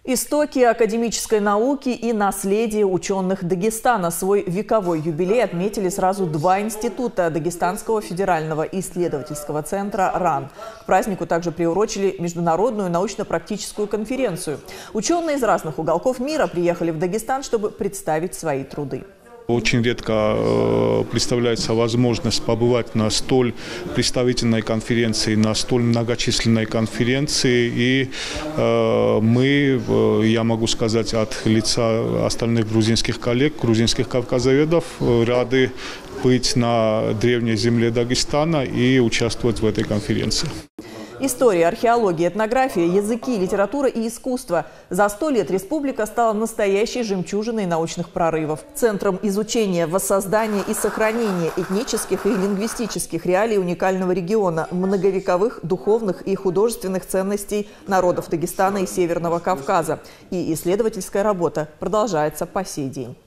Истоки академической науки и наследие ученых Дагестана. Свой вековой юбилей отметили сразу два института Дагестанского федерального исследовательского центра РАН. К празднику также приурочили международную научно-практическую конференцию. Ученые из разных уголков мира приехали в Дагестан, чтобы представить свои труды. Очень редко представляется возможность побывать на столь представительной конференции, на столь многочисленной конференции. И мы, я могу сказать от лица остальных грузинских коллег, грузинских кавказоведов, рады быть на древней земле Дагестана и участвовать в этой конференции. История, археология, этнография, языки, литература и искусство. За 100 лет республика стала настоящей жемчужиной научных прорывов. Центром изучения, воссоздания и сохранения этнических и лингвистических реалий уникального региона, многовековых духовных и художественных ценностей народов Дагестана и Северного Кавказа. И исследовательская работа продолжается по сей день.